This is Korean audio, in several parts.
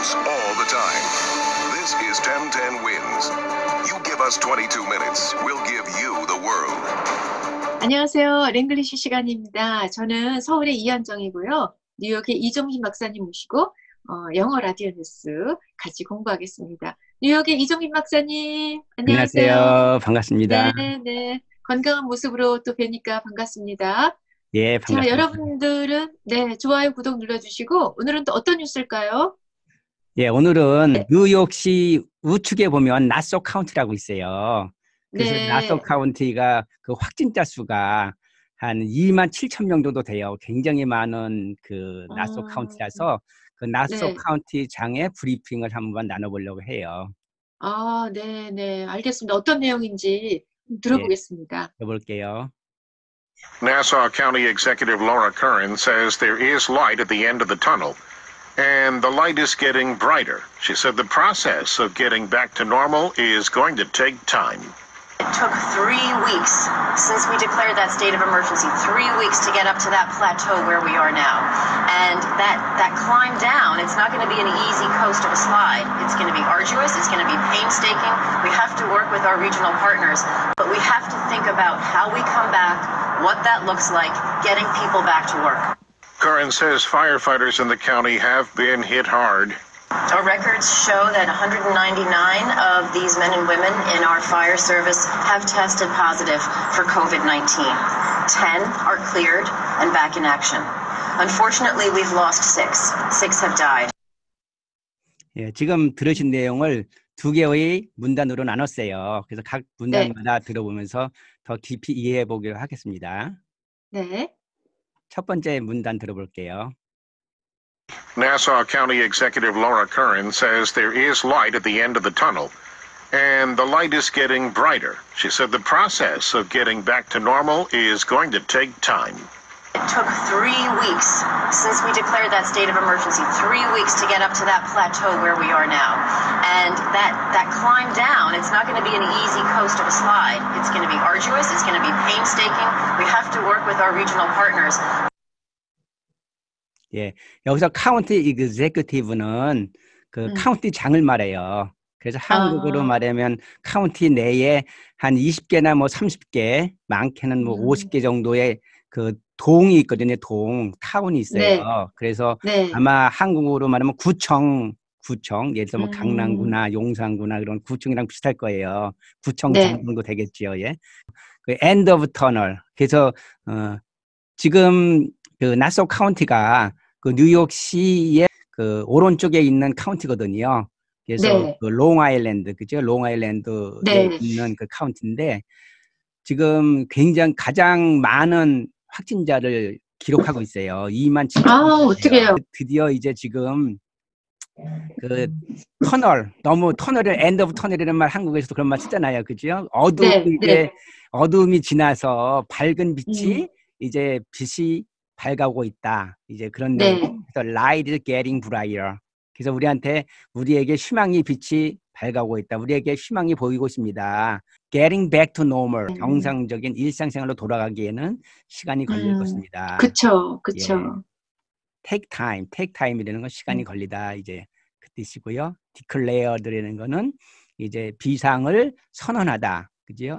news all the time. This is 1010 Wins. You give us 22 minutes, we'll give you the world. 안녕하세요. 랭글리시 시간입니다. 저는 서울의 이현정이고요. 뉴욕의 이종희 박사님 모시고 영어 라디오 뉴스 같이 공부하겠습니다. 뉴욕의 이종희 박사님, 안녕하세요. 안녕하세요. 반갑습니다. 네. 건강한 모습으로 또 뵈니까 반갑습니다. 예, 반갑습니다. 자, 여러분들은 좋아요, 구독 눌러주시고 오늘은 또 어떤 뉴스일까요? 예, 오늘은 뉴욕시 우측에 보면 나소 카운티라고 있어요. 그래서 나소 카운티가 그 확진자 수가 한 2만 7천 명 정도 돼요. 굉장히 많은 그 나소 카운티라서 그 나소 카운티 장의 브리핑을 한번 나눠보려고 해요. 아, 네. 알겠습니다. 어떤 내용인지 들어보겠습니다. 들어볼게요. Nassau County Executive Laura Curran says there is light at the end of the tunnel, and the light is getting brighter. She said the process of getting back to normal is going to take time. It took 3 weeks since we declared that state of emergency, 3 weeks to get up to that plateau where we are now. And that climb down, it's not going to be an easy coast of a slide. It's going to be arduous, it's going to be painstaking. We have to work with our regional partners, but we have to think about how we come back, what that looks like, getting people back to work. Curran says firefighters in the county have been hit hard. Our records show that 199 of these men and women in our fire service have tested positive for COVID-19. 10 are cleared and back in action. Unfortunately, we've lost 6. 6 have died. 예, 지금 들으신 내용을 두 개의 문단으로 나눴어요. 그래서 각 문단마다 들어보면서 더 깊이 이해해 보기로 하겠습니다. 네. 첫 번째 문단 들어볼게요. Nassau County Executive Laura Curran says there is light at the end of the tunnel, and the light is getting brighter. She said the process of getting back to normal is going to take time. It took 3 weeks since we declared that state of emergency, 3 weeks to get up to that plateau where we are now. And that climb down, it's not going to be an easy coast of a slide. It's going to be arduous, it's going to be painstaking. We have to work with our regional partners. 예, 여기서 카운티 executive는 그 카운티 장을 말해요. 그래서 한국으로 말하면 카운티 내에 한 20개나 뭐 30개, 많게는 뭐 50개 정도의 그 동이 있거든요. 타운이 있어요. 그래서 아마 한국으로 말하면 구청, 예를 들면 뭐 강남구나 용산구나 그런 구청이랑 비슷할 거예요. 구청장 정도 되겠지요. 예. 그 end of tunnel. 그래서 지금 그 나소 카운티가 그 뉴욕시의 그 오른쪽에 있는 카운티거든요. 그래서 그 롱아일랜드, 그죠? 롱아일랜드에 있는 그 카운티인데 지금 굉장히 가장 많은 확진자를 기록하고 있어요. 2만 7천. 아, 어떡해요? 드디어 이제 지금 그 터널을 end of tunnel이라는 말 한국에서도 그런 말 쓰잖아요. 그죠? 어둠이 지나서 밝은 빛이 이제 빛이 밝아오고 있다. 이제 그런 내용. 그래서 light is getting brighter. 그래서 우리에게 희망의 빛이 밝아오고 있다. 우리에게 희망이 보이고 있습니다. Getting back to normal. 정상적인 일상생활로 돌아가기에는 시간이 걸릴 것입니다. 그쵸. 예. Take time이라는 건 시간이 걸리다. 이제 그 뜻이고요. Declare드라는 거는 이제 비상을 선언하다. 그죠?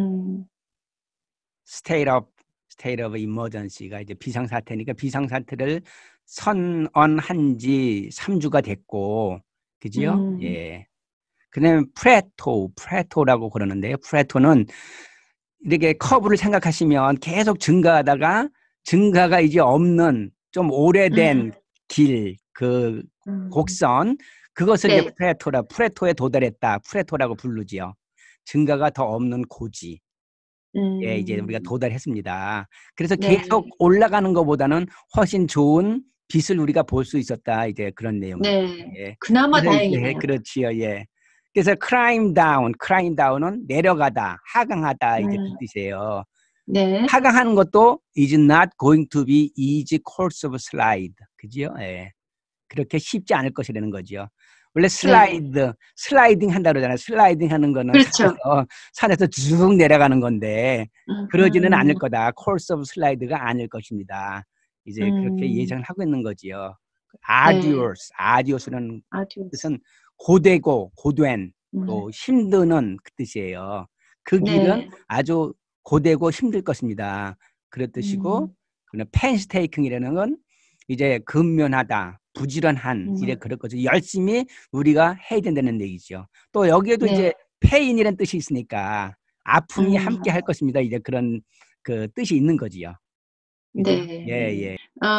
State of emergency가 이제 비상사태니까 비상사태를 선언한 지 3주가 됐고, 그지요? 예. 그 다음에 프레토라고 그러는데요. 프레토는 이렇게 커브를 생각하시면 계속 증가하다가 증가가 이제 없는 좀 오래된 길, 그 곡선, 그것을 이제 프레토에 도달했다. 프레토라고 부르지요. 증가가 더 없는 고지. 예, 이제 우리가 도달했습니다. 그래서 계속 올라가는 것보다는 훨씬 좋은 빛을 우리가 볼 수 있었다. 이제 그런 내용입니다. 예. 그나마 다행이네요. 예, 그렇지요. 예. 그래서 climb down은 내려가다, 하강하다 이제 그 뜻이에요. 하강하는 것도 is not going to be easy course of slide. 그지요? 예. 그렇게 쉽지 않을 것이라는 거죠. 원래 슬라이딩 한다 그러잖아요. 슬라이딩 하는 거는 산에서 쭉 내려가는 건데 그러지는 않을 거다. 코스 오브 슬라이드가 아닐 것입니다. 이제 그렇게 예상을 하고 있는 거지요. arduous는 아듀오스. 뜻은 고되고 고된 음. 또 힘드는 그 뜻이에요. 그 길은 네. 아주 고되고 힘들 것입니다. 그런 뜻이고, painstaking 건 이제 근면하다, 부지런한 이래 그럴 거죠. 열심히 우리가 해야 된다는 얘기죠. 또 여기에도 네. 이제 pain이라는 뜻이 있으니까 아픔이 함께 할 것입니다. 이제 그런 그 뜻이 있는 거지요. 그죠? 네. 예.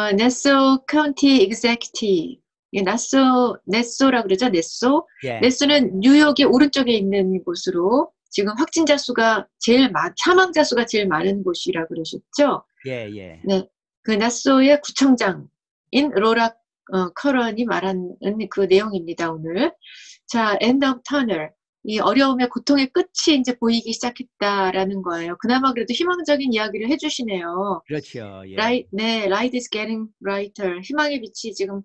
네소 카운티 executive. 예, 네소라 그러죠. 네소. 예. 네소는 뉴욕의 오른쪽에 있는 곳으로 지금 확진자 수가 사망자 수가 제일 많은 곳이라 그러셨죠. 예. 네. 그 나소의 구청장인 로라 커런이 말하는 그 내용입니다, 오늘. 자, end of tunnel. 이 어려움의 고통의 끝이 이제 보이기 시작했다라는 거예요. 그나마 그래도 희망적인 이야기를 해주시네요. 그렇죠. 예. Light is getting brighter. 희망의 빛이 지금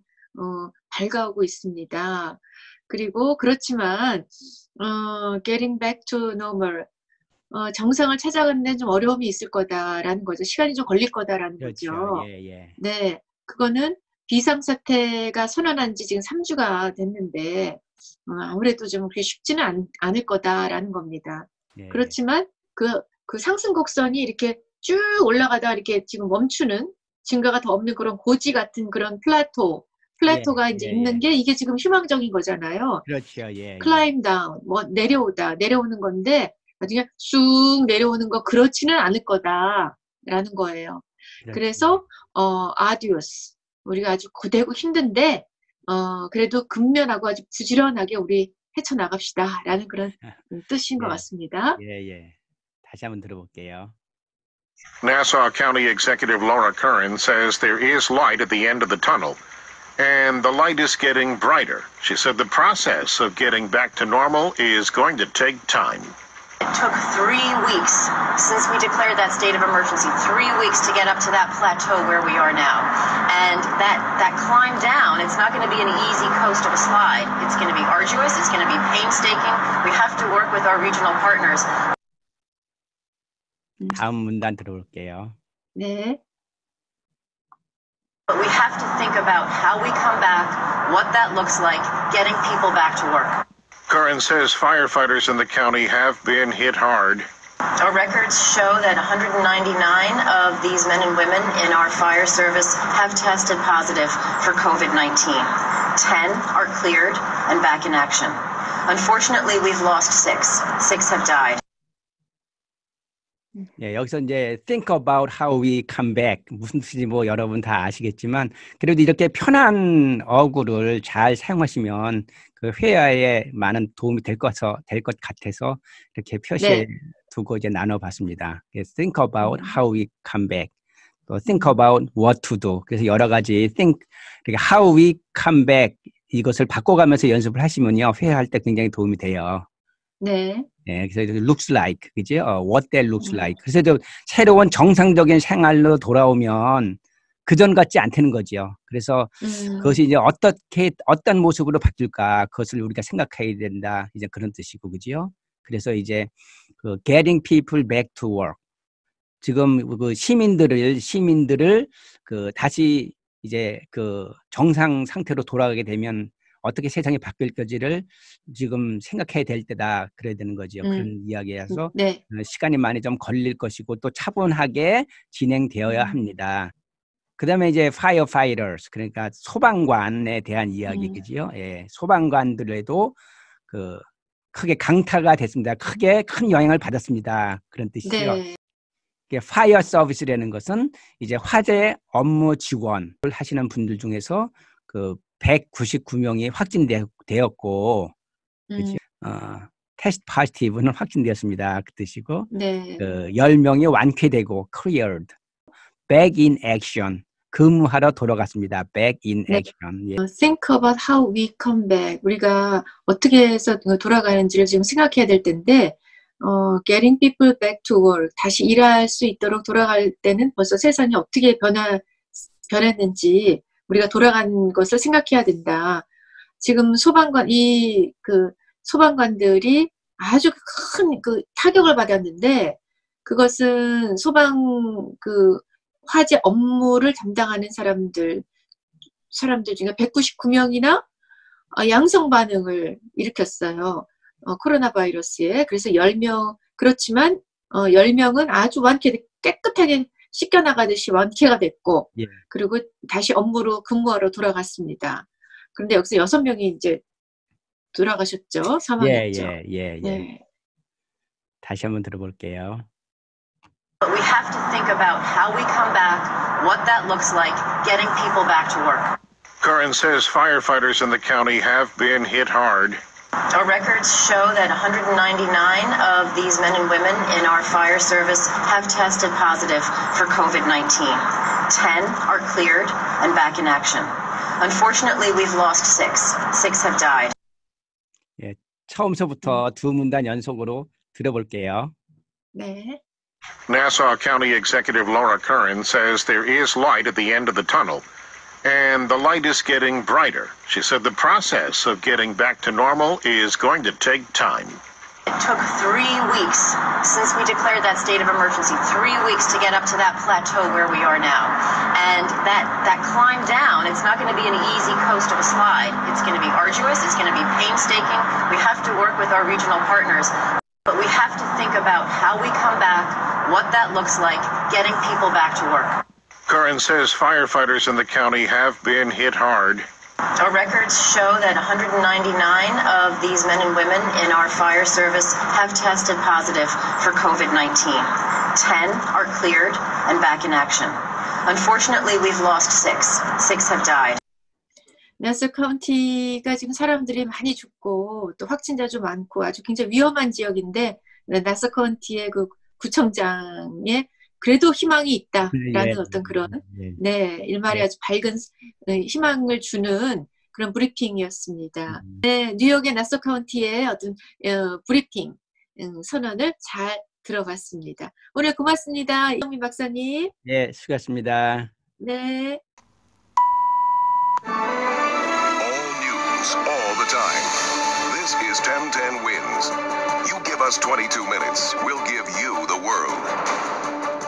밝아오고 있습니다. 그리고 그렇지만 getting back to normal. 정상을 찾아가는 데는 좀 어려움이 있을 거다라는 거죠. 시간이 좀 걸릴 거다라는 그렇죠. 거죠. 예. 네, 그거는 비상사태가 선언한 지 지금 3주가 됐는데 아무래도 좀 그게 쉽지는 않을 거다라는 겁니다. 예. 그렇지만 그 상승 곡선이 이렇게 쭉 올라가다 이렇게 지금 멈추는 증가가 더 없는 그런 고지 같은 그런 플래토가 이제 있는 게 이게 지금 희망적인 거잖아요. 그렇죠. 예. climb down, 뭐 내려오는 건데 나중에 쑥 내려오는 거 그렇지는 않을 거다라는 거예요. 그렇죠. 그래서 arduous, 우리가 아주 고되고 힘든데 그래도 근면하고 아주 부지런하게 우리 헤쳐나갑시다라는 그런 뜻인 것 같습니다. 예. 다시 한번 들어볼게요. Nassau County Executive Laura Curran says there is light at the end of the tunnel, and the light is getting brighter. She said the process of getting back to normal is going to take time. It took 3 weeks since we declared that state of emergency, 3 weeks to get up to that plateau where we are now. And that climb down, it's not going to be an easy coast of a slide. It's going to be arduous. It's going to be painstaking. We have to work with our regional partners. 다음 문단 들어볼게요. 네. But we have to think about how we come back, what that looks like, getting people back to work. Curran says firefighters in the county have been hit hard. Our records show that 199 of these men and women in our fire service have tested positive for COVID-19. 10 are cleared and back in action. Unfortunately, we've lost 6. 6 have died. 예, 여기서 이제 think about how we come back 무슨 뜻인지 뭐 여러분 다 아시겠지만 그래도 이렇게 편한 어구를 잘 사용하시면 그 회화에 많은 도움이 될 것 같아서 이렇게 표시해 두고 이제 나눠봤습니다. think about how we come back, 또 think about what to do. 그래서 여러 가지 think, how we come back 이것을 바꿔가면서 연습을 하시면요 회화할 때 굉장히 도움이 돼요. 네. 네, 그래서 looks like, 그죠? What that looks like. 그래서 저 새로운 정상적인 생활로 돌아오면 그전 같지 않다는 거죠. 그래서 그것이 이제 어떤 모습으로 바뀔까 그것을 우리가 생각해야 된다. 이제 그런 뜻이고, 그죠? 그래서 이제 그 getting people back to work. 지금 그 시민들을 그 다시 이제 그 정상 상태로 돌아가게 되면 어떻게 세상이 바뀔 건지를 지금 생각해야 될 때다. 그래야 되는 거죠. 그런 이야기라서 네. 시간이 많이 좀 걸릴 것이고 또 차분하게 진행되어야 합니다. 그 다음에 이제 firefighters, 그러니까 소방관에 대한 이야기, 그지요? 예, 소방관들에도 그 크게 강타가 됐습니다. 크게 큰 영향을 받았습니다. 그런 뜻이죠. 네. fire service라는 것은 이제 화재 업무 지원을 하시는 분들 중에서 그 199명이 확진되었고, 테스트 포지티브는 확진되었습니다. 그 뜻이고, 네. 그 10명이 완쾌되고, cleared, back in action, 근무하러 돌아갔습니다. back in action. 예. Think about how we come back. 우리가 어떻게 해서 돌아가는지를 지금 생각해야 될 텐데, getting people back to work, 다시 일할 수 있도록 돌아갈 때는 벌써 세상이 어떻게 변했는지 우리가 돌아간 것을 생각해야 된다. 지금 소방관들이 아주 큰 그 타격을 받았는데 그것은 화재 업무를 담당하는 사람들 사람들 중에 199명이나 양성 반응을 일으켰어요. 코로나 바이러스에. 그래서 10명, 그렇지만 10명은 아주 깨끗하게 씻겨나가듯이 완쾌가 됐고, 예. 그리고 다시 업무로 근무하러 돌아갔습니다. 그런데 여기서 6명이 이제 돌아가셨죠. 사망했죠. 예. 네. 다시 한번 들어볼게요. But we have to think about how we come back, what that looks like, getting people back to work. Curran says firefighters in the county have been hit hard. Our records show that 199 of these men and women in our fire service have tested positive for COVID-19. 10 are cleared and back in action. Unfortunately, we've lost 6. 6 have died. 예, 처음서부터 두 문단 연속으로 들어볼게요. 네. Nassau County Executive Laura Curran says there is light at the end of the tunnel, and the light is getting brighter. She said the process of getting back to normal is going to take time. It took 3 weeks since we declared that state of emergency, 3 weeks to get up to that plateau where we are now. And that climb down, it's not going to be an easy coast of a slide. It's going to be arduous. It's going to be painstaking. We have to work with our regional partners. But we have to think about how we come back, what that looks like, getting people back to work. Curran says firefighters in the county have been hit hard. Our records show that 199 of these men and women in our fire service have tested positive for COVID-19. 10 are cleared and back in action. Unfortunately, we've lost 6. 6 have died. 나서 카운티가 지금 사람들이 많이 죽고 또 확진자도 많고 아주 굉장히 위험한 지역인데 나서 카운티의 그 구청장의 그래도 희망이 있다라는 어떤 그런 네 일말의 아주 밝은 희망을 주는 그런 브리핑이었습니다. 네, 뉴욕의 나서 카운티의 어떤 브리핑 선언을 잘 들어봤습니다. 오늘 고맙습니다. 이영민 박사님. 네, 수고하셨습니다. 네. All the time. This is 1010 Wins. You give us 22 minutes, we'll give you the world.